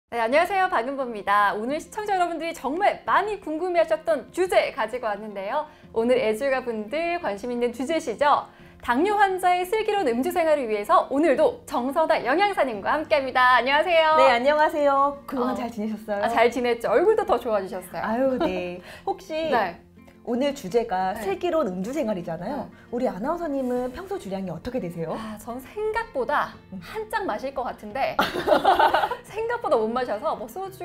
네, 안녕하세요. 박은보입니다. 오늘 시청자 여러분들이 정말 많이 궁금해하셨던 주제 가지고 왔는데요. 오늘 애주가분들 관심 있는 주제시죠. 당뇨 환자의 슬기로운 음주 생활을 위해서 오늘도 정선아 영양사님과 함께합니다. 안녕하세요. 네, 안녕하세요. 그동안 잘 지내셨어요? 잘 지냈죠. 얼굴도 더 좋아지셨어요. 아유, 네. 혹시 네. 오늘 주제가 네. 슬기로운 음주 생활이잖아요. 네. 우리 아나운서님은 평소 주량이 어떻게 되세요? 전 생각보다 한 짝 마실 것 같은데 생각보다 못 마셔서 뭐 소주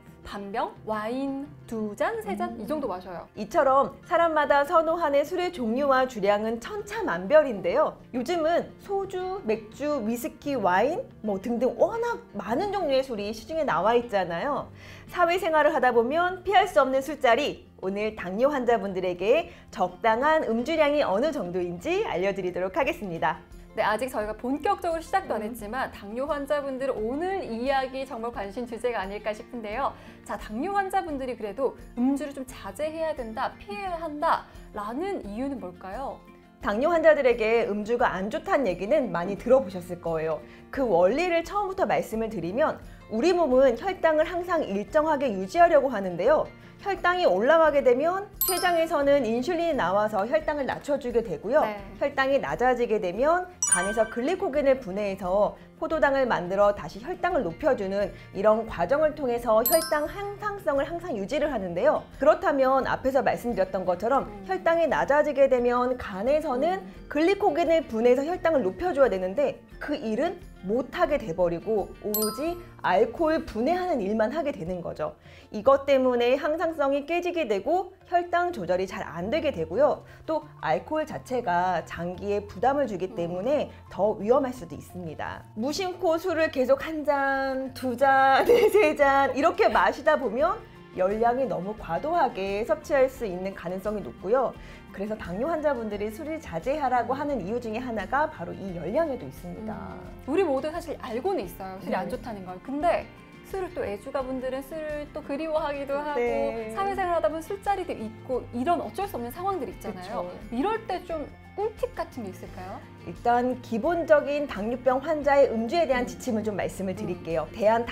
반병, 와인 2잔, 3잔 이 정도 마셔요. 이처럼 사람마다 선호하는 술의 종류와 주량은 천차만별인데요. 요즘은 소주, 맥주, 위스키, 와인 뭐 등등 워낙 많은 종류의 술이 시중에 나와 있잖아요. 사회생활을 하다 보면 피할 수 없는 술자리, 오늘 당뇨 환자분들에게 적당한 음주량이 어느 정도인지 알려드리도록 하겠습니다. 네, 아직 저희가 본격적으로 시작도 안 했지만 당뇨 환자분들 오늘 이야기 정말 관심 주제가 아닐까 싶은데요. 자, 당뇨 환자분들이 그래도 음주를 좀 자제해야 된다, 피해야 한다 라는 이유는 뭘까요? 당뇨 환자들에게 음주가 안 좋다는 얘기는 많이 들어보셨을 거예요. 그 원리를 처음부터 말씀을 드리면 우리 몸은 혈당을 항상 일정하게 유지하려고 하는데요. 혈당이 올라가게 되면 췌장에서는 인슐린이 나와서 혈당을 낮춰주게 되고요. 네. 혈당이 낮아지게 되면 간에서 글리코겐을 분해해서 포도당을 만들어 다시 혈당을 높여주는 이런 과정을 통해서 혈당 항상성을 항상 유지를 하는데요. 그렇다면 앞에서 말씀드렸던 것처럼 혈당이 낮아지게 되면 간에서는 글리코겐을 분해해서 혈당을 높여줘야 되는데 그 일은 못하게 돼버리고 오로지 알코올 분해하는 일만 하게 되는 거죠. 이것 때문에 항상성이 깨지게 되고 혈당 조절이 잘 안 되게 되고요. 또 알코올 자체가 장기에 부담을 주기 때문에 더 위험할 수도 있습니다. 무심코 술을 계속 한 잔, 2잔, 3잔 이렇게 마시다 보면 열량이 너무 과도하게 섭취할 수 있는 가능성이 높고요. 그래서 당뇨 환자분들이 술을 자제하라고 하는 이유 중에 하나가 바로 이 열량에도 있습니다. 우리 모두 사실 알고는 있어요. 술이 네. 안 좋다는 걸. 근데 술을 또 애주가분들은 술을 또 그리워하기도 하고 네. 사회생활 하다 보면 술자리도 있고 이런 어쩔 수 없는 상황들이 있잖아요. 그쵸. 이럴 때 좀 꿀팁 같은 게 있을까요? 일단 기본적인 당뇨병 환자의 음주에 대한 지침을 좀 말씀을 드릴게요.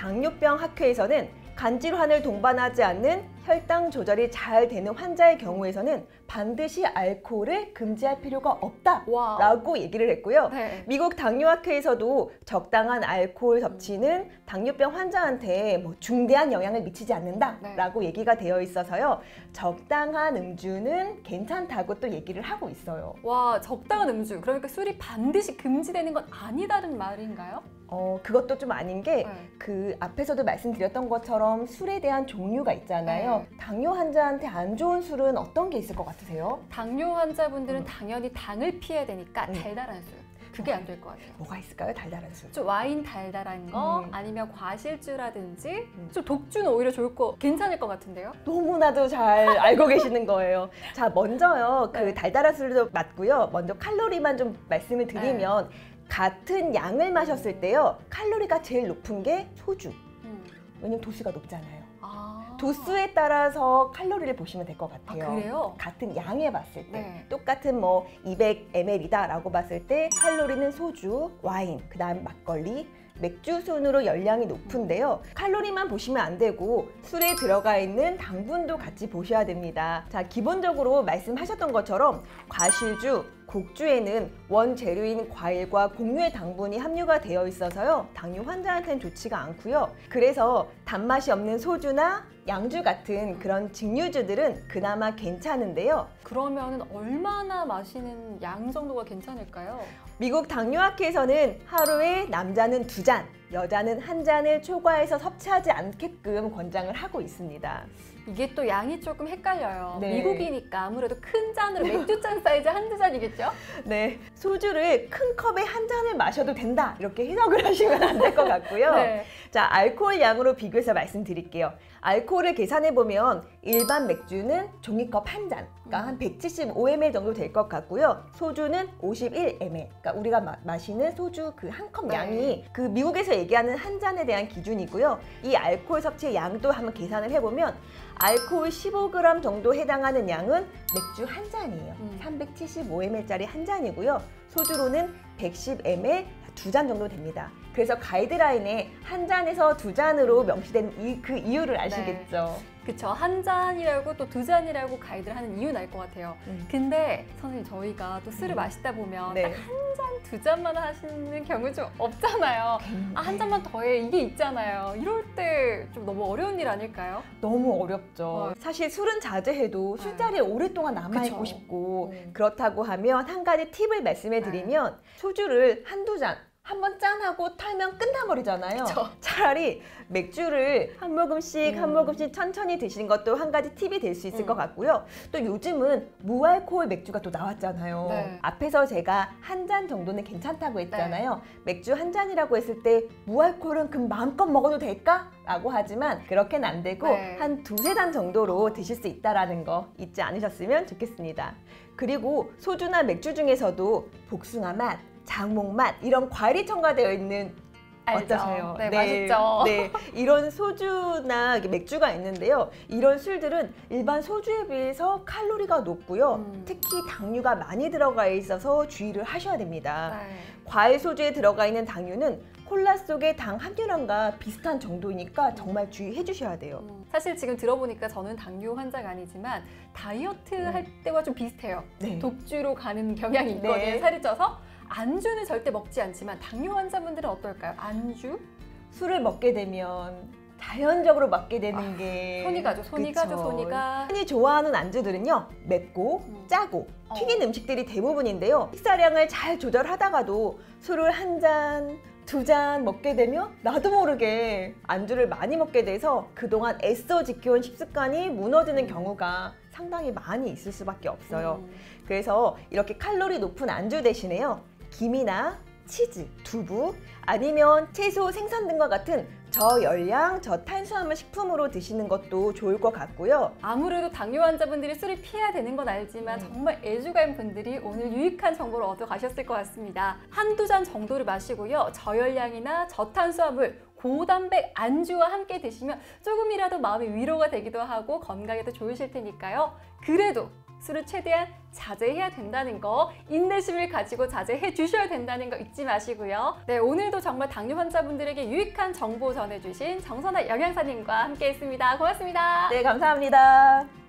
대한당뇨병학회에서는 간질환을 동반하지 않는 혈당 조절이 잘 되는 환자의 경우에서는 반드시 알코올을 금지할 필요가 없다라고 얘기를 했고요. 네. 미국 당뇨학회에서도 적당한 알코올 섭취는 당뇨병 환자한테 뭐 중대한 영향을 미치지 않는다라고 얘기가 되어 있어서요. 적당한 음주는 괜찮다고 또 얘기를 하고 있어요. 와, 적당한 음주. 그러니까 술이 반드시 금지되는 건 아니다는 말인가요? 그것도 좀 아닌 게 네. 그 앞에서도 말씀드렸던 것처럼 술에 대한 종류가 있잖아요. 당뇨 환자한테 안 좋은 술은 어떤 게 있을 것 같으세요? 당뇨 환자분들은 당연히 당을 피해야 되니까 달달한 술. 그게 안 될 것 같아요. 뭐가 있을까요? 달달한 술. 좀 와인 달달한 거 아니면 과실주라든지 좀 독주는 오히려 좋을 거 괜찮을 것 같은데요? 너무나도 잘 알고 계시는 거예요. 자, 먼저요. 네. 그 달달한 술도 맞고요. 먼저 칼로리만 좀 말씀을 드리면 같은 양을 마셨을 때요. 칼로리가 제일 높은 게 소주. 왜냐면 도수가 높잖아요. 도수에 따라서 칼로리를 보시면 될 것 같아요. 아, 그래요? 같은 양에 봤을 때 네. 똑같은 뭐 200ml이다 라고 봤을 때 칼로리는 소주, 와인, 그 다음 막걸리, 맥주 순으로 열량이 높은데요. 칼로리만 보시면 안 되고 술에 들어가 있는 당분도 같이 보셔야 됩니다. 자, 기본적으로 말씀하셨던 것처럼 과실주, 곡주에는 원재료인 과일과 곡류의 당분이 함유가 되어 있어서요. 당뇨 환자한테는 좋지가 않고요. 그래서 단맛이 없는 소주나 양주 같은 그런 증류주들은 그나마 괜찮은데요. 그러면 얼마나 마시는 양 정도가 괜찮을까요? 미국 당뇨학회에서는 하루에 남자는 2잔, 여자는 1잔을 초과해서 섭취하지 않게끔 권장을 하고 있습니다. 이게 또 양이 조금 헷갈려요. 네. 미국이니까 아무래도 큰 잔으로 맥주잔 사이즈 한두 잔이겠죠? 네, 소주를 큰 컵에 1잔을 마셔도 된다 이렇게 해석을 하시면 안 될 것 같고요. 네. 자, 알코올 양으로 비교해서 말씀드릴게요. 알코올을 계산해보면 일반 맥주는 종이컵 1잔, 그러니까 한 175ml 정도 될 것 같고요. 소주는 51ml, 그러니까 우리가 마시는 소주 그 한 컵 양이 그 미국에서 얘기하는 한 잔에 대한 기준이고요. 이 알코올 섭취의 양도 한번 계산을 해보면 알코올 15g 정도 해당하는 양은 맥주 한 잔이에요. 375ml짜리 한 잔이고요. 소주로는 110ml 두 잔 정도 됩니다. 그래서 가이드라인에 한 잔에서 두 잔으로 명시된 그 이유를 아시겠죠? 그쵸. 한 잔이라고 또 두 잔이라고 가이드를 하는 이유는 알 것 같아요. 근데 선생님 저희가 또 술을 마시다 보면 네. 딱 한 잔, 두 잔만 하시는 경우 좀 없잖아요. 아, 한 잔만 더해 이게 있잖아요. 이럴 때 좀 너무 어려운 일 아닐까요? 너무 어렵죠. 사실 술은 자제해도 술자리에 오랫동안 남아있고 그쵸. 싶고 그렇다고 하면 한 가지 팁을 말씀해 드리면 소주를 한두 잔 한번 짠하고 털면 끝나버리잖아요. 그쵸. 차라리 맥주를 한 모금씩 한 모금씩 천천히 드시는 것도 한 가지 팁이 될 수 있을 것 같고요. 또 요즘은 무알코올 맥주가 또 나왔잖아요. 네. 앞에서 제가 한 잔 정도는 괜찮다고 했잖아요. 맥주 한 잔이라고 했을 때 무알코올은 그럼 마음껏 먹어도 될까? 라고 하지만 그렇게는 안 되고 네. 한 두세 잔 정도로 드실 수 있다는 거 잊지 않으셨으면 좋겠습니다. 그리고 소주나 맥주 중에서도 복숭아 맛, 장목 맛 이런 과일이 첨가되어 있는 알죠. 어떠세요? 네, 맛있죠. 네, 이런 소주나 맥주가 있는데요. 이런 술들은 일반 소주에 비해서 칼로리가 높고요. 특히 당류가 많이 들어가 있어서 주의를 하셔야 됩니다. 네. 과일 소주에 들어가 있는 당류는 콜라 속의 당 함유량과 비슷한 정도니까 정말 주의해 주셔야 돼요. 사실 지금 들어보니까 저는 당뇨 환자가 아니지만 다이어트 할 때와 좀 비슷해요. 네. 독주로 가는 경향이 있거든요. 네. 살이 쪄서 안주는 절대 먹지 않지만 당뇨 환자분들은 어떨까요? 안주? 술을 먹게 되면 자연적으로 맞게 되는 게 손이 가죠. 손이 가죠. 그쵸. 손이 가. 흔히 좋아하는 안주들은요 맵고 짜고 튀긴 음식들이 대부분인데요. 식사량을 잘 조절하다가도 술을 한 잔, 두 잔 먹게 되면 나도 모르게 안주를 많이 먹게 돼서 그동안 애써 지켜온 식습관이 무너지는 경우가 상당히 많이 있을 수밖에 없어요. 그래서 이렇게 칼로리 높은 안주 대신에요 김이나 치즈, 두부 아니면 채소, 생선 등과 같은 저열량, 저탄수화물 식품으로 드시는 것도 좋을 것 같고요. 아무래도 당뇨 환자분들이 술을 피해야 되는 건 알지만 정말 애주가인 분들이 오늘 유익한 정보를 얻어 가셨을 것 같습니다. 한두 잔 정도를 마시고요. 저열량이나 저탄수화물, 고단백 안주와 함께 드시면 조금이라도 마음의 위로가 되기도 하고 건강에도 좋으실 테니까요. 그래도 술을 최대한 자제해야 된다는 거, 인내심을 가지고 자제해 주셔야 된다는 거 잊지 마시고요. 네, 오늘도 정말 당뇨 환자분들에게 유익한 정보 전해주신 정선아 영양사님과 함께 했습니다. 고맙습니다. 네, 감사합니다.